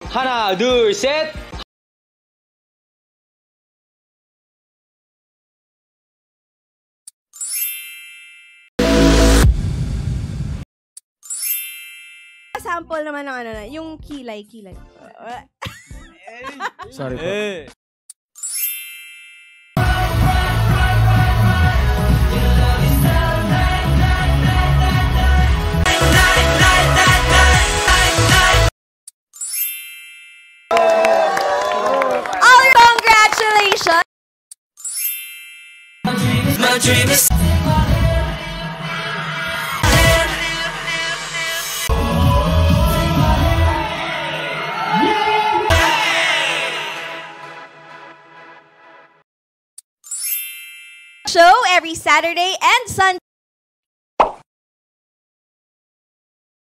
하나, 둘, 셋. Sample naman ng ano na, yung kilay. Sorry po. All congratulations! My dream is Show every Saturday and Sunday.